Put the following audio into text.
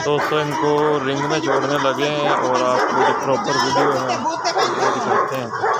दोस्तों इनको रिंग में छोड़ने लगे हैं और आपको जो प्रॉपर वीडियो है वो दिखाते हैं।